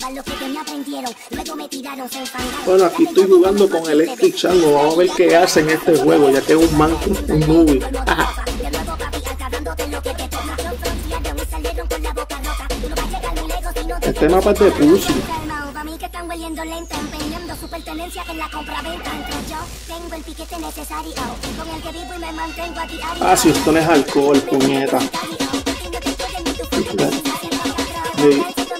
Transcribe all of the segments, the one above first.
Bueno, aquí estoy jugando con Electric Chango. Vamos a ver qué hace en este juego, ya que es un man, un newbie. Este mapa es de Pussy. Ah, si esto no es alcohol, puñeta. Sí.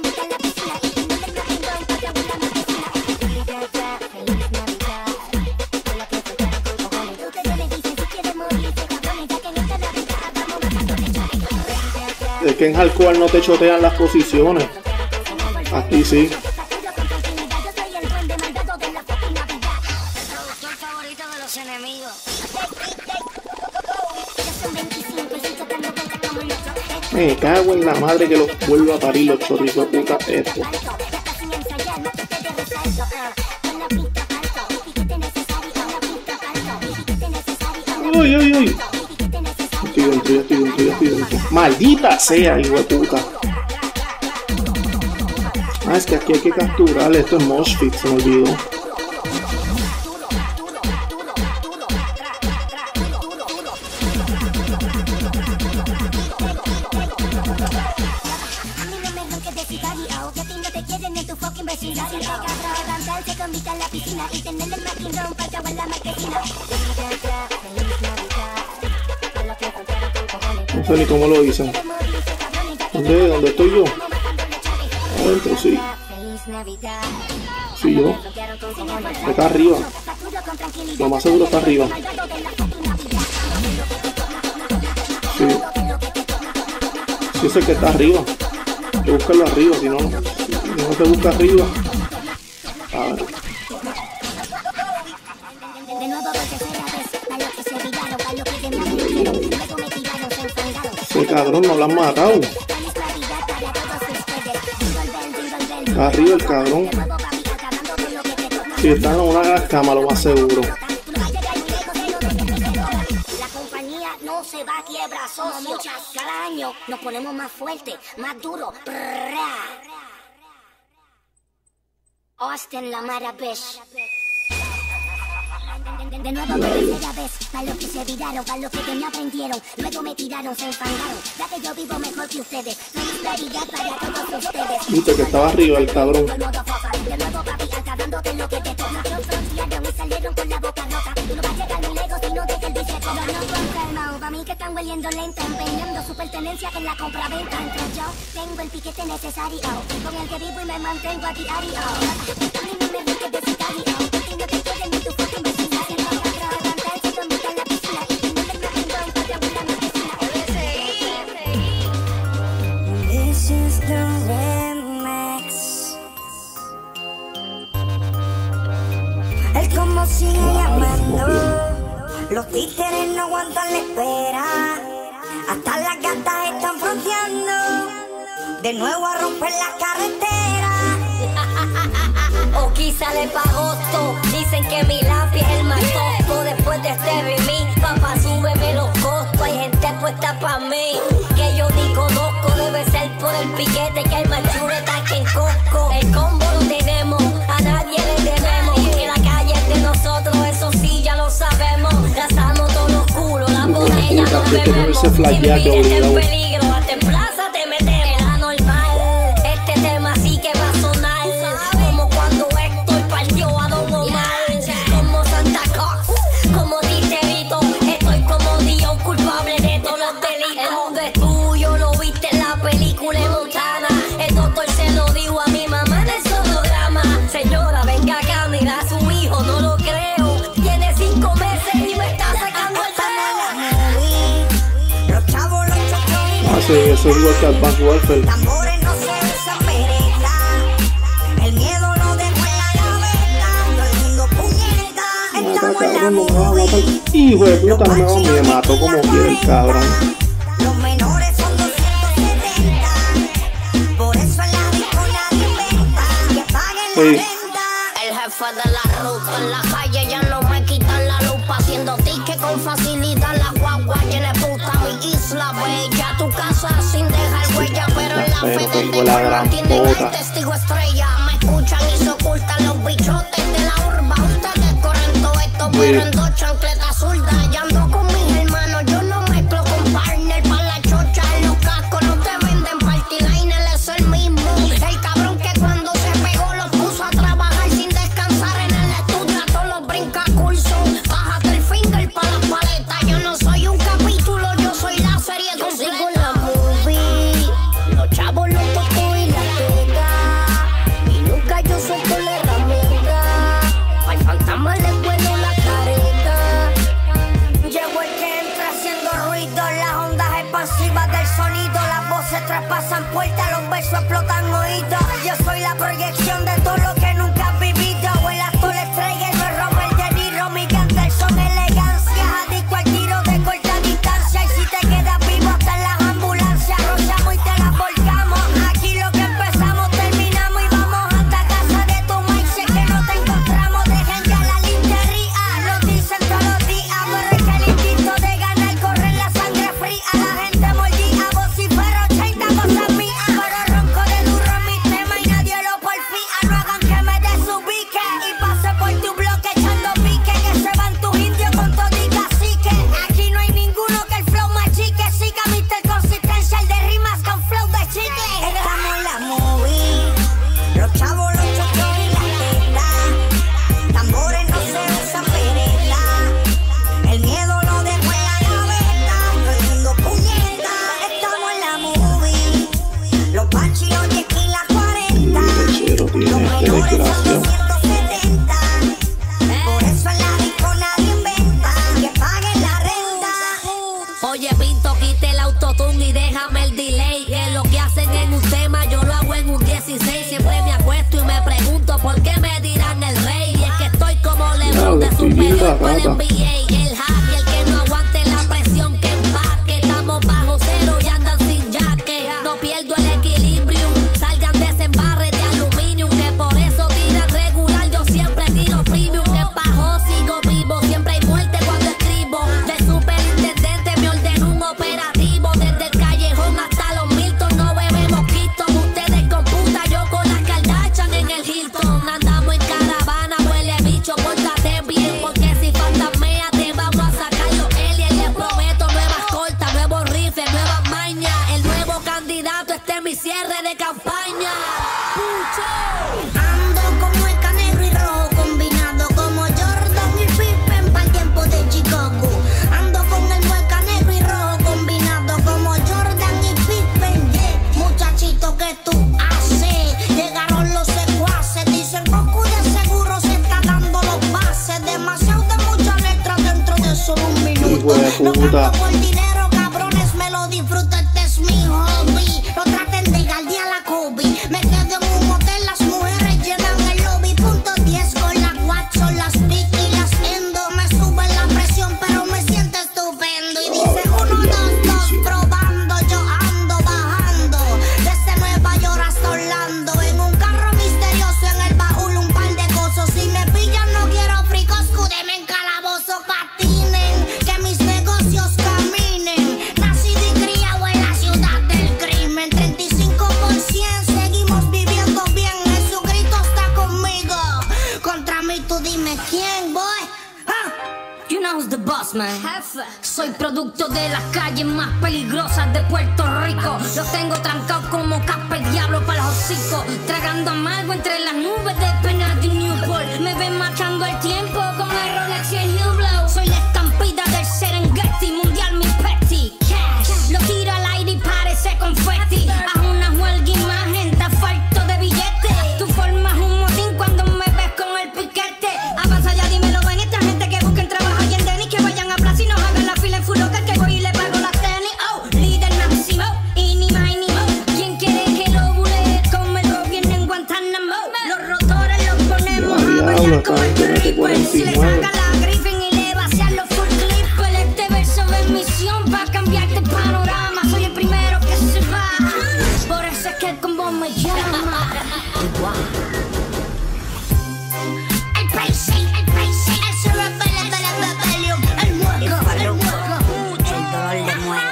Es que en alcohol no te chotean las posiciones. Aquí sí. Me cago en la madre que los vuelvo a parir los chorritos de puta esto. Uy, uy, uy. Estoy dentro. Maldita sea, hijo de puta. Ah, es que aquí hay que capturar. Esto es Moshpit, se me olvidó. No sé ni cómo lo dicen. ¿Dónde estoy yo? Adentro, sí. Sí, yo. Está arriba. Lo más seguro está arriba. Sí. Sí, es el que está arriba. Hay que buscarlo arriba, si no se busca arriba. A ver. Ese cabrón no lo han matado. Está arriba el cabrón. Sí, está en una cama, lo más seguro. La compañía no se va a quiebra, somos cada año nos ponemos más fuertes, más duros. Austin la Marabesh. De nuevo por tercera vez, para los que se viraron, para los que me aprendieron, luego me tiraron, se enfangaron, ya que yo vivo mejor que ustedes, felicidad para todos ustedes. Viste que estaba arriba el cabrón. De nuevo papi, acabándote lo que te toca. Frontearon y salieron con la boca rota. Tú no vas a llegar muy lejos si no dejas el bicho. Pero no con calma, para mí que están hueliendo lenta, empeñando su pertenencia en la compra-venta. Entre yo tengo el piquete necesario, con el que vivo y me mantengo a diario. A mí no me riques de sicario, y no te quedes ni tu fucking vecina. This is the remix. El como sigue llamando, los títeres no aguantan la espera, hasta las gatas están fronteando, de nuevo a romper la carretera. O quizá de pagosto, dicen que mi lápiz es el más tosco. Después de este remix, papá, súbeme los costos. Hay gente puesta pa' mí, que yo ni conozco. Debe ser por el piquete que el machuro está que en Costco. El combo lo tenemos, a nadie le debemos. Que la calle es de nosotros, eso sí ya lo sabemos. Gastamos todos los culos, las botellas nos bebemos. Sin billetes en peligro, hasta en plaza te metemos. Era normal, este tema sí que va a sonar. Como cuando Héctor partió a Don Omar. Como Santa Claus, como Titerito. Estoy como Dios, culpable de todos los delitos. El mundo es tuyo, lo viste en la película de Montana. El doctor se lo dijo a mi mamá en el sonograma. Señora, venga acá, mira a su hijo, no lo creo. Tiene 5 meses y me está sacando el pelo. Los chavos, los chocones. Ah, sí, eso es igual que Advanced Warfare. Tambores no se usan pereta. El miedo no dejó en la gaveta. Todo el mundo puñeta. Estamos en la movie. Hijo de puta, no me mató como quiere el cabrón. Los menores son 270. Por eso en la disco nadie inventa. Que paguen la renta. El jefe de la ruta en la calle ya no me quitan la lupa. Haciendo ticket con facilidad. La guagua llena de puta. Mi isla bella. Tu casa sin dejar huella. Pero en la fe del tengo la gran tiene el puta. testigo estrella. los Este menores son desgraciado. 270. Por eso en la disco nadie inventa que paguen la renta. Oye, Pinto, quite el autotune y déjame el delay. Que lo que hacen en un tema, yo lo hago en un 16. Siempre me acuesto y me pregunto por qué me dirán el rey. Y es que estoy como LeBron de estoy bien superior por rata. NBA. El hack, el que no aguante la presión que empaque. Estamos bajo cero y andan sin jaque. No pierdo el equilibrio. Salgan de ese embarre de aluminio. Que por eso tiran regular, yo siempre tiro premium. Que bajo sigo vivo, siempre hay muerte cuando escribo. De superintendente me ordenó un operativo. Desde el callejón hasta los Milton no bebemos Keystone. Ustedes con puta, yo con las Kardashian en el Hilton. Andamos en caravana, huele bicho, pórtate bien. Porque si fantasmea te vamos a sacar los aliens. Les prometo nuevas cortas, nuevos rifles, nuevas mañas. El nuevo candidato, este es mi cierre de campaña. Ando como el canegro y rojo combinado, como Jordan y Pippen para el tiempo de Chicago. Ando con el mueca negro y rojo combinado, como Jordan y Pippen. Yeah. Muchachito, ¿qué tú haces? Llegaron los secuaces, dicen Goku de seguro se está dando los pases. Demasiado de mucha letra dentro de solo un minuto. Hijo de No puta. canto por dinero, cabrones, me lo disfruto, este es mi hobby. No traten de galdear la Kobe. Me quedo en un motel, las mujeres llenan el lobby. Punto 10 con la Watson, las Pick y las Endo. Me sube la presión, pero me siento estupendo. Y dice 1, 2, 2, probando. Yo ando bajando desde Nueva York hasta Orlando. En un carro misterioso, en el baúl un par de cosas. Si me pillan no quiero fricos, cúdeme en calabozo. Patinen, que mis negocios caminen. Nacido y criado en la ciudad del crimen. 35%, seguimos viviendo bien. Jesucristo está conmigo. Contra mí tú dime quién, boy. You know who's the boss, man. Soy producto de las calles más peligrosas de Puerto Rico. Los tengo trancados como capa y diablo para los hocicos. Tragando amargo entre las nubes de penas de Newport. Me ven marchando el tiempo con el Rolex y el Hublot. Soy la estampida del Serengeti, mundial mi petty. Cash, lo tiro al aire y parece confetti. Haz una huelga imagen, está falto de billetes. Tú formas un motín cuando me ves con el piquete. Avanza ya, dímelo, ven esta gente que busquen trabajo y en Denis. Que vayan a plaza y nos hagan la fila en full local. Que voy y le pago las tenis. Oh, líder máximo, y ni más ni mo. ¿Quién quiere que lo bule? Como el gobierno en Guantánamo. Los rotores los ponemos a bailar como el Creeper. Si le saca la Griffin y le vacian los full clipper. Este verso es misión pa' cambiarte el panorama. Soy el primero que se va. Por eso es que el combo me llama. El pacing, el se rebelde de la rebelión. El mueco, el dolor de muela.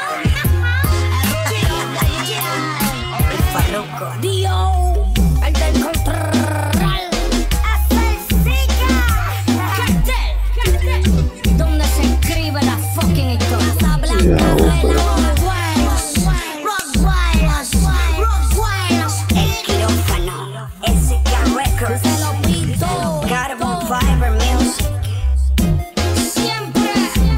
El farruco. Dio, el del control. Cartel. Donde se escribe la fucking historia. Casa Blanca, El quirófano, SK Records, se lo pinto. Carbon Fiber Music. Siempre.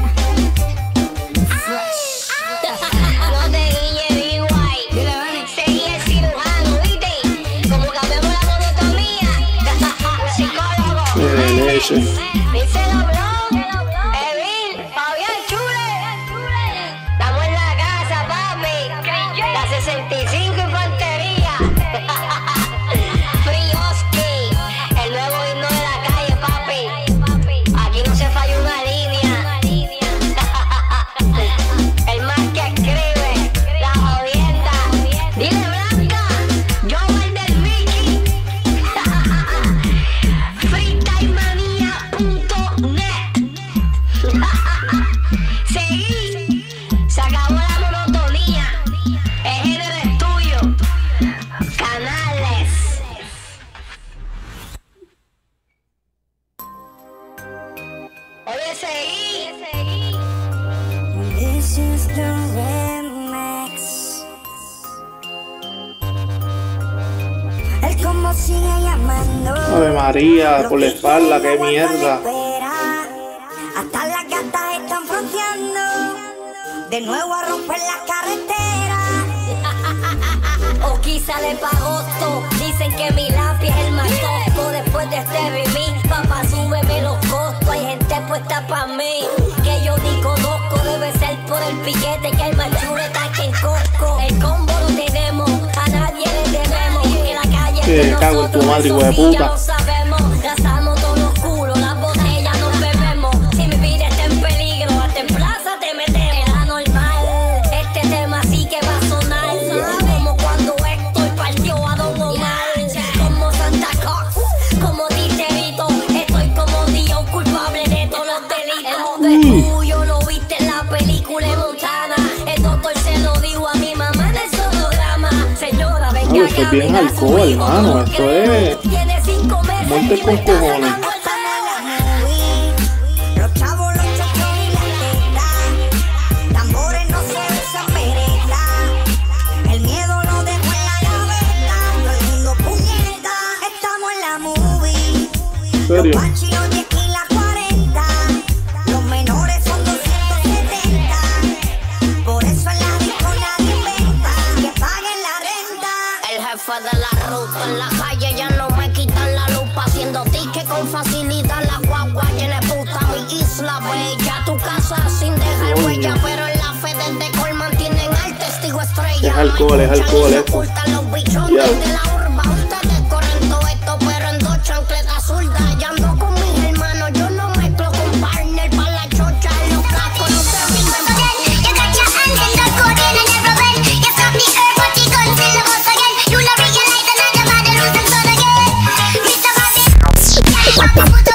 No te guille, B.Y. Seguí el cirujano, ¿viste? Como cambiamos la monotonía. Psicólogo. Leche. Díselo, bro. Evil, Fabián Chule. Estamos en la casa, papi. La 65 Infantería. Frioski. El nuevo himno de la calle, papi. Aquí no se falla una línea. El más que escribe, la jodienda. Dile Blanca, yo el del Mickey. como sigue llamando. Ave María, por la espalda, qué mierda. Hasta las gatas están fronteando, de nuevo a romper la carretera. O quizá de pagosto, dicen que mi lápiz es el más está pa' mí. Que yo ni conozco, debe ser por el piquete que el machulo está que en Costco. El combo lo tenemos, a nadie le debemos. Que la calle es de cago en tu nosotros, madre, eso hijo de sí puta. ya lo sabemos. Gastamos todos los culos, las botellas nos bebemos. Si mi vida está en peligro, hasta en plaza te metemos. Era normal, este tema sí que va a sonar. Como cuando Héctor partió a Don Omar. Como Santa Claus, como Titerito. Estoy como Dios, culpable de todos los delitos. Tuyo lo viste en la película de Montana. El doctor se lo dijo a mi mamá en el sonograma. Señora, venga Claro, esto es bien alcohol, hermano. Esto es tiene 5 meses. muerte con cojones. Los chavos, los chochos y las tetas. Tambores no se usan pereta. El miedo lo dejo en la gaveta. Todo el mundo puñeta. Estamos en la movie. ¿En serio? Los panchos, los 10 y la 40. Los menores son 270. Por eso en la disco nadie inventa. Que paguen la renta. El jefe de la ruta en la calle ya no me quitan la lupa. Haciendo ticket con facilidad, la guagua llena de puta. Mi isla bella, tu casa sin dejar huella. Pero en la fe desde Colman tienen al testigo estrella. Es alcohol, es alcohol esto. Ocultan los bichotes Ya. de la urba. Ustedes corren todo esto, pero en 2 chancletas zurdas. Y ando con mis hermanos, yo no mezclo con partner. Pa' la chocha, los cascos no se rinden. You got your hand in the codeine and never win. You stop the earth, but the guns in the bus again. You not realize another man that losing son again. Mr. Bobby, yeah,